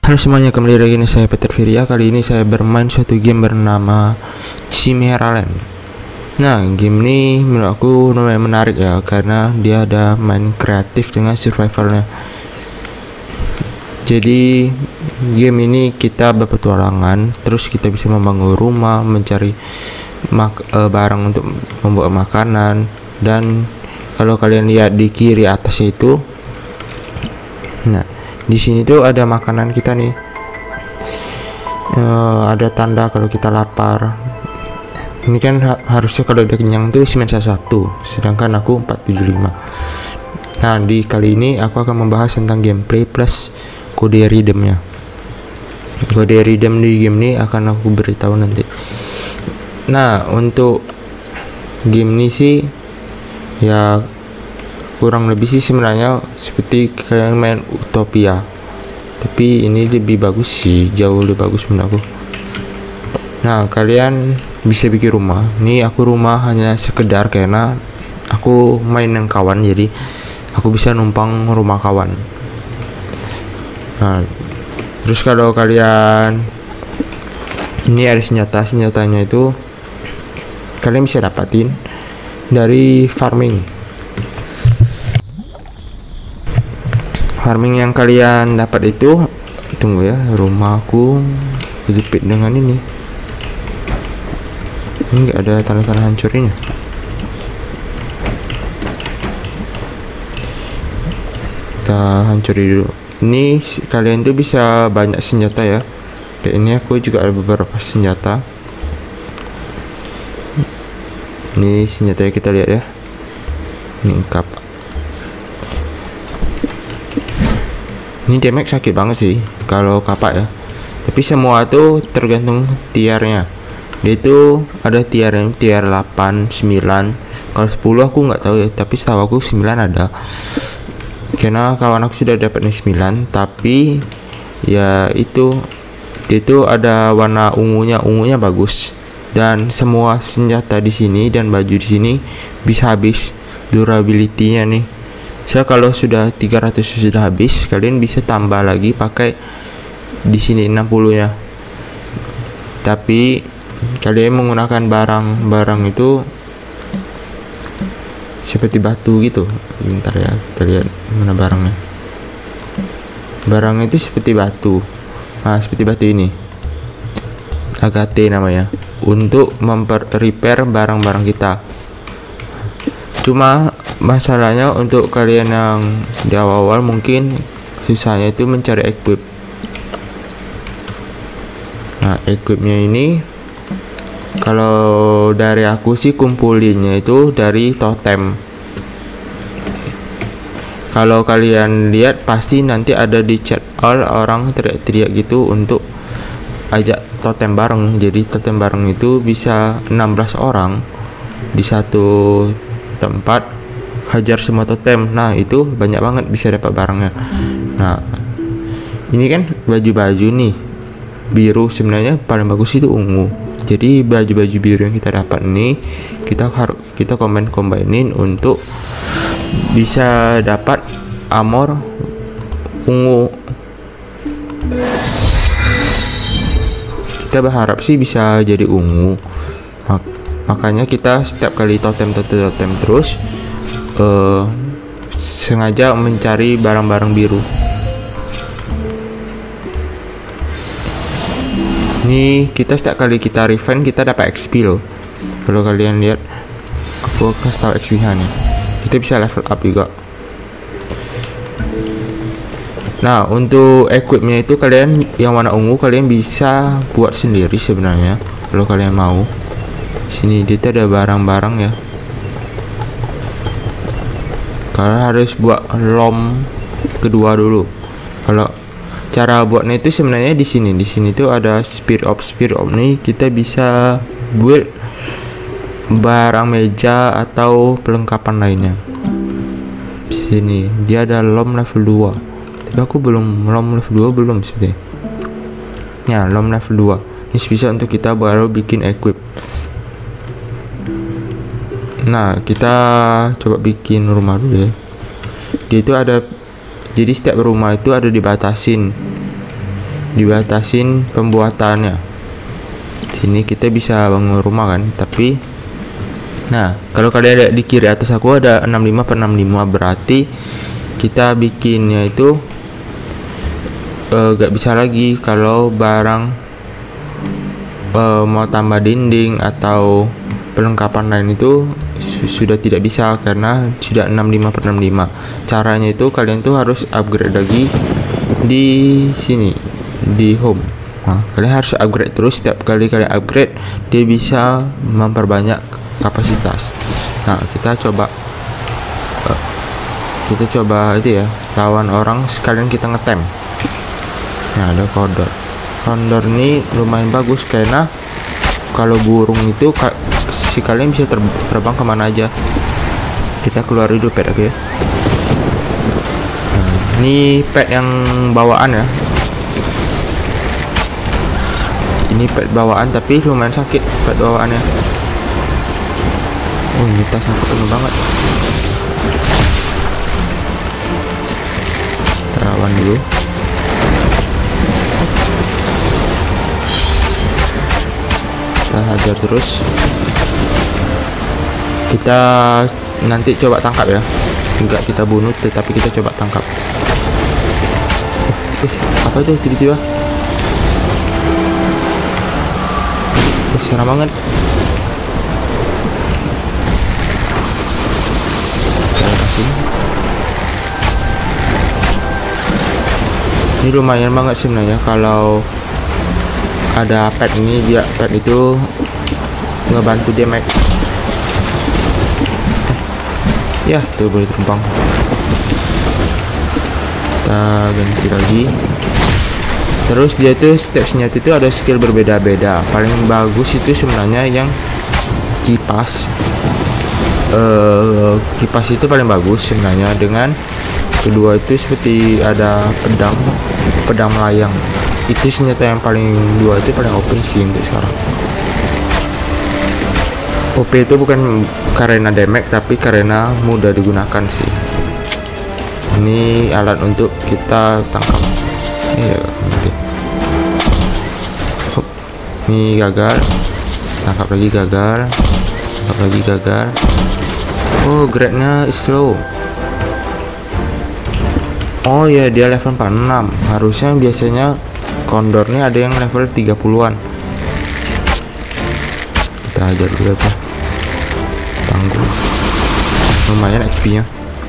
Halo semuanya, kembali lagi nih saya Peter Virya. Kali ini saya bermain suatu game bernama Chimera Land. Nah, game ini menurut aku lumayan menarik ya, karena dia ada main kreatif dengan survivalnya. Jadi game ini kita berpetualangan, terus kita bisa membangun rumah, mencari barang untuk membuat makanan. Dan kalau kalian lihat di kiri atas itu, nah di sini tuh ada makanan kita nih. Ada tanda kalau kita lapar. Ini kan harusnya kalau udah kenyang tuh dimensi 1, sedangkan aku 475. Nah, di kali ini aku akan membahas tentang gameplay plus kode redeemnya. Kode redeem di game ini akan aku beritahu nanti. Nah, untuk game ini sih ya kurang lebih sih sebenarnya seperti kayak main Utopia, tapi ini lebih bagus sih, jauh lebih bagus menurut aku. Nah, kalian bisa bikin rumah. Nih aku rumah hanya sekedar karena aku main dengan kawan, jadi aku bisa numpang rumah kawan. Nah, terus kalau kalian ini ada senjatanya itu kalian bisa dapatin dari farming yang kalian dapat itu. Tunggu ya, rumahku kejepit dengan ini nggak ada tanda-tanda hancurinnya. Kita hancuri dulu. Ini kalian tuh bisa banyak senjata ya. Dan ini aku juga ada beberapa senjata. Ini senjatanya kita lihat ya. Ini kapak. Ini damage sakit banget sih kalau kapak ya. Tapi semua tuh tergantung tiernya. Dia itu ada tiernya, tier 8, 9. Kalau 10 aku nggak tahu ya, tapi setahu aku 9 ada. Karena kawan aku sudah dapat 9, tapi ya itu ada warna ungunya bagus. Dan semua senjata di sini dan baju di sini bisa habis durability-nya nih. Kalau sudah 300 sudah habis, kalian bisa tambah lagi pakai di sini 60 ya. Tapi kalian menggunakan barang itu seperti batu gitu. Bentar ya, kita lihat mana barangnya. Barang itu seperti batu. Nah, seperti batu ini. Agate namanya. Untuk repair barang-barang kita. Cuma masalahnya untuk kalian yang di awal mungkin susahnya itu mencari equip. Nah, equipnya ini kalau dari aku sih kumpulinnya itu dari totem. Kalau kalian lihat pasti nanti ada di chat all orang teriak-teriak gitu untuk ajak totem bareng. Jadi totem bareng itu bisa 16 orang di satu tempat, hajar semua totem. Nah, itu banyak banget bisa dapat barangnya. Nah, ini kan baju-baju nih biru, sebenarnya paling bagus itu ungu. Jadi baju-baju biru yang kita dapat nih kita combinein untuk bisa dapat armor ungu. Kita berharap sih bisa jadi ungu. Makanya kita setiap kali totem terus sengaja mencari barang-barang biru. Ini kita setiap kali kita refine kita dapat XP loh. Kalau kalian lihat, aku kasih tahu XP nya. Kita bisa level up juga. Nah, untuk equipnya itu kalian yang warna ungu kalian bisa buat sendiri sebenarnya kalau kalian mau. Sini dia ada barang-barang ya. Kalian harus buat lom kedua dulu. Kalau cara buatnya itu sebenarnya di sini tuh ada speed up nih. Kita bisa build barang meja atau perlengkapan lainnya. Sini dia ada lom level 2. Tapi aku belum lom level 2 belum seperti. Ya, lom level 2. Ini bisa untuk kita baru bikin equip. Nah, kita coba bikin rumah dulu ya. Dia itu ada, jadi setiap rumah itu ada dibatasin. dibatasin pembuatannya. Sini kita bisa bangun rumah kan, tapi nah kalau kalian lihat di kiri atas aku ada 65/65, berarti kita bikinnya itu gak bisa lagi kalau barang mau tambah dinding atau perlengkapan lain itu sudah tidak bisa karena sudah 65/65. Caranya itu kalian tuh harus upgrade lagi di sini di home. Nah, kalian harus upgrade terus, setiap kali kalian upgrade dia bisa memperbanyak kapasitas. Nah, kita coba itu ya, lawan orang sekalian kita ngetem. Nah, ada condor. Condor ini lumayan bagus karena kalau burung itu si kalian bisa terbang kemana aja. Kita keluar dulu pet, oke. Nah, ini pet yang bawaan ya. Ini pet bawaan tapi lumayan sakit pet bawaannya. Oh, ini tas aku penuh banget. Terawan dulu. Kita hajar terus. Kita nanti coba tangkap ya. Enggak kita bunuh, tetapi kita coba tangkap. Apa itu tiba-tiba? Serem banget. Ini lumayan banget sebenarnya kalau ada pet ini, dia pet itu ngebantu damage. Ya tuh boleh terbang. Kita ganti lagi. Terus dia tuh setiap senjata itu ada skill berbeda-beda. Paling bagus itu sebenarnya yang kipas. Kipas itu paling bagus sebenarnya. Dengan kedua itu seperti ada pedang melayang. Itu senjata yang paling dua itu paling OP sih untuk sekarang. OP itu bukan karena damage tapi karena mudah digunakan sih. Ini alat untuk kita tangkap. Ini gagal, tangkap lagi gagal, tangkap lagi gagal. Oh, grade-nya slow. Oh ya, dia level 46. Harusnya biasanya condor nih ada yang level 30-an. Kita ajar dulu apa? Tangguh. Lumayan XP-nya.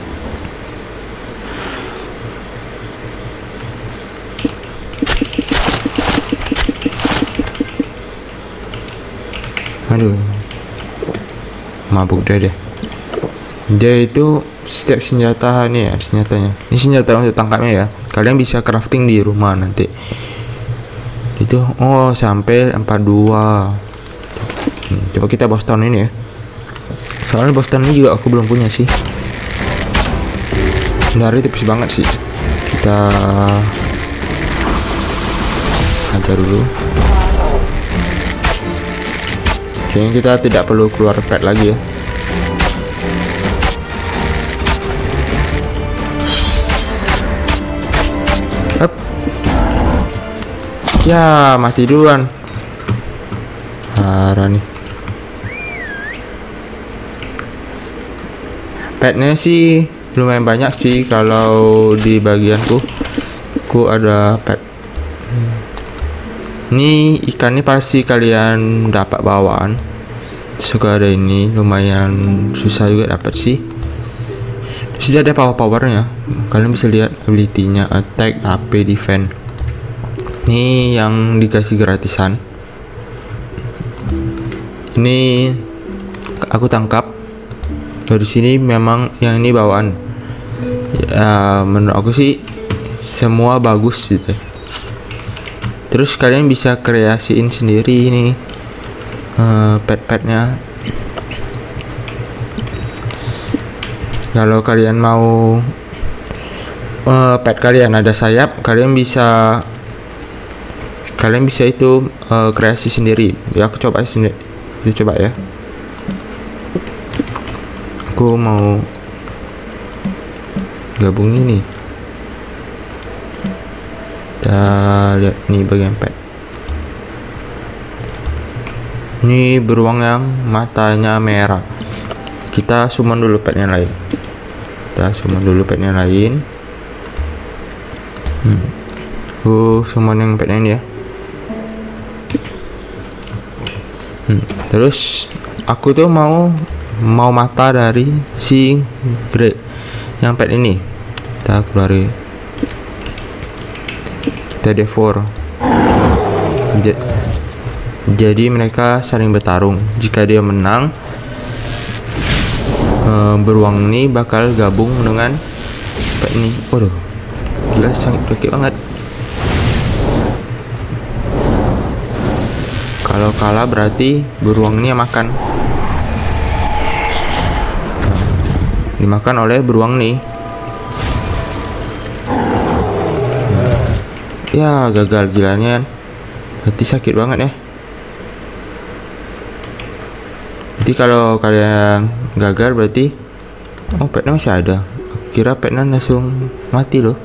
Aduh, mabuk deh. Dia itu setiap senjata nih ya, senjatanya. Ini senjata untuk tangkapnya ya. Kalian bisa crafting di rumah nanti. Itu sampai 42. Coba kita Boston ini ya. Soalnya Boston ini juga aku belum punya sih. Dari tipis banget sih. Kita ajar dulu. Kayaknya kita tidak perlu keluar pet lagi ya. Hup. Ya, mati duluan. Parah nih. Petnya sih lumayan banyak sih kalau di bagianku. Ku ada pet. Ini ikan ini pasti kalian dapat bawaan. Suka ada ini lumayan susah juga dapat sih. Terus dia ada powernya. Kalian bisa lihat ability-nya, attack, AP, defense. Ini yang dikasih gratisan. Ini aku tangkap. Dari sini memang yang ini bawaan. Ya, menurut aku sih semua bagus gitu. Terus kalian bisa kreasiin sendiri ini pet-petnya. Kalau kalian mau pet kalian ada sayap, kalian bisa itu kreasi sendiri. Ya aku coba sendiri. Kita coba ya. Aku mau gabung ini. Kita lihat nih bagian pet. Ini beruang yang matanya merah. Kita summon dulu pet yang lain. Summon yang pet ini ya. Terus aku tuh mau mata dari si Grey yang pet ini. Kita keluarin. Kita devour. Jadi mereka saling bertarung. Jika dia menang, beruang ini bakal gabung dengan pet ini. Waduh, gila, sangat sakit banget. Kalau kalah berarti beruang ini yang makan. Dimakan oleh beruang nih. Ya, gagal gilanya. Berarti sakit banget ya. Jadi kalau kalian gagal berarti petnya masih ada. Kira petnya langsung mati loh.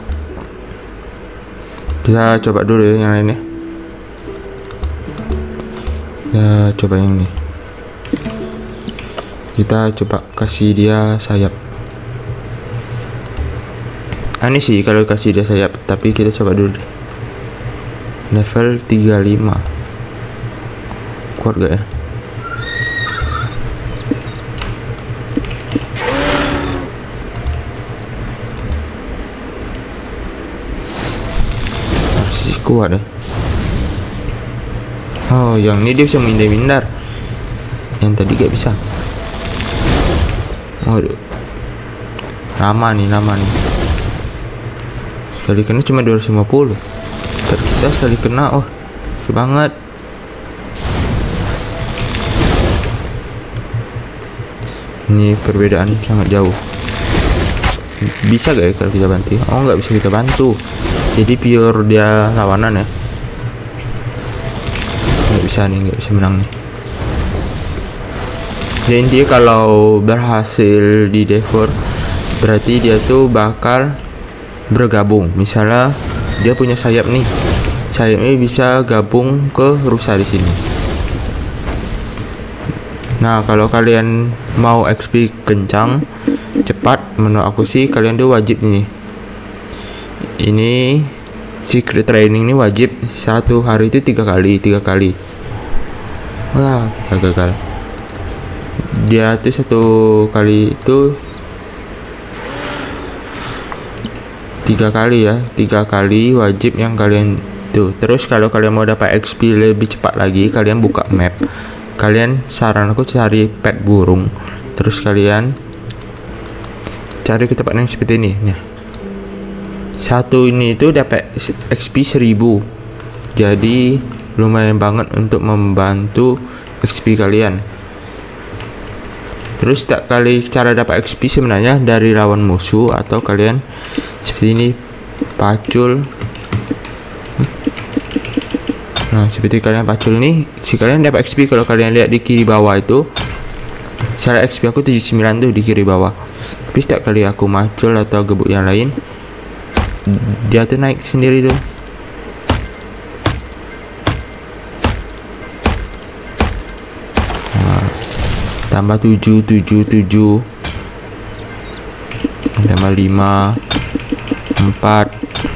Kita coba dulu ya yang lainnya. Ya, coba yang ini. Kita coba kasih dia sayap. Aneh sih kalau kasih dia sayap, tapi kita coba dulu deh. Level 35. Kuat gak ya? Masih kuat ya. Oh, yang ini dia bisa menghindar-hindar. Yang tadi gak bisa. Waduh, lama nih. Sekali kena cuma 250. Kita sekali kena, kecil banget. Ini perbedaan sangat jauh. Bisa gak ya kalau kita bantu? Oh, nggak bisa kita bantu. Jadi pure dia lawanan ya. Nggak bisa menang nih. Jadi intinya kalau berhasil di devour berarti dia tuh bakal bergabung. Misalnya dia punya sayap nih, sayapnya bisa gabung ke rusa di sini. Nah, kalau kalian mau XP kencang cepat, menurut aku sih kalian tuh wajib ini secret training ini wajib satu hari itu 3 kali. Wah, kita gagal. Dia tuh satu kali itu 3 kali ya, 3 kali wajib yang kalian tuh. Terus kalau kalian mau dapat XP lebih cepat lagi, kalian buka map. Kalian, saran aku cari pet burung. Terus kalian cari ke tempat yang seperti ini. Nah, satu ini itu dapat XP 1000. Jadi lumayan banget untuk membantu XP kalian. Terus tak kali cara dapat XP sebenarnya dari lawan musuh, atau kalian seperti ini pacul. Nah, seperti kalian pacul nih, si kalian dapat XP. Kalau kalian lihat di kiri bawah itu, cara XP aku 79 tuh di kiri bawah. Tapi setiap kali aku macul atau gebuk yang lain, dia tuh naik sendiri tuh. Tambah 7 tambah 5 4.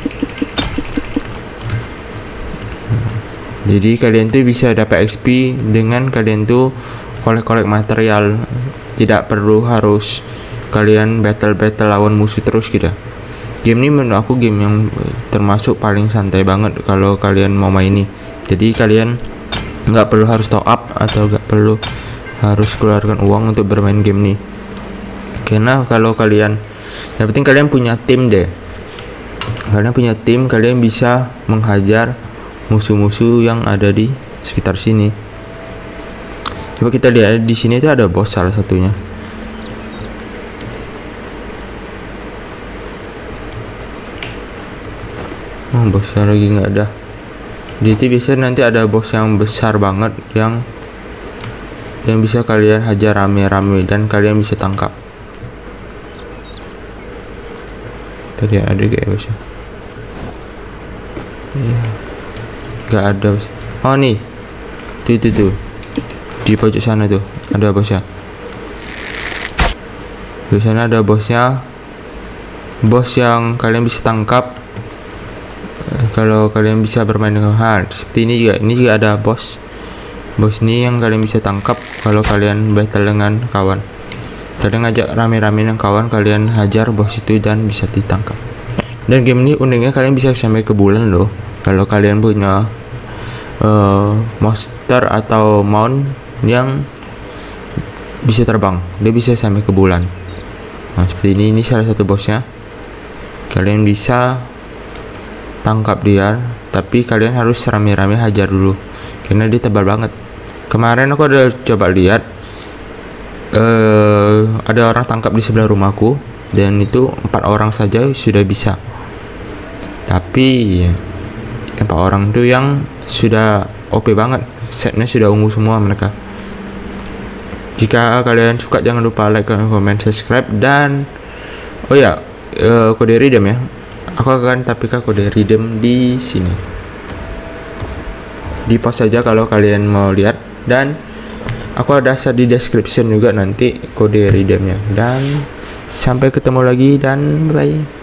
Jadi kalian tuh bisa dapat XP dengan kalian tuh kolek-kolek material. Tidak perlu harus kalian battle lawan musuh terus gitu. Game ini menurut aku game yang termasuk paling santai banget kalau kalian mau main ini. Jadi kalian nggak perlu harus top up atau nggak perlu harus keluarkan uang untuk bermain game nih. Karena kalau kalian, yang penting kalian punya tim deh. Kalian punya tim, kalian bisa menghajar musuh-musuh yang ada di sekitar sini. Coba kita lihat di sini itu ada bos salah satunya. Bosnya lagi nggak ada. Di itu biasanya nanti ada bos yang besar banget yang bisa kalian hajar rame-rame dan kalian bisa tangkap. Tadi ada kayak bosnya. Ya, nggak ada. Oh nih, tuh di pojok sana tuh ada bosnya. Di sana ada bosnya, bos yang kalian bisa tangkap kalau kalian bisa bermain dengan hal. Seperti ini juga ada bos ini yang kalian bisa tangkap kalau kalian battle dengan kawan. Kalian ngajak rame-rame dengan kawan, kalian hajar bos itu dan bisa ditangkap. Dan game ini uniknya kalian bisa sampai ke bulan loh kalau kalian punya monster atau mount yang bisa terbang, dia bisa sampai ke bulan. Nah seperti ini salah satu bosnya. Kalian bisa tangkap dia, tapi kalian harus rame-rame hajar dulu karena dia tebal banget. Kemarin aku ada coba lihat, ada orang tangkap di sebelah rumahku dan itu 4 orang saja sudah bisa. Tapi 4 orang itu yang sudah OP banget, setnya sudah ungu semua mereka. Jika kalian suka jangan lupa like, comment, subscribe, dan oh ya, kode redeem ya. Aku akan tapkan kode redeem di sini. Di post saja kalau kalian mau lihat, dan aku ada di description juga nanti kode redeemnya. Dan sampai ketemu lagi dan bye.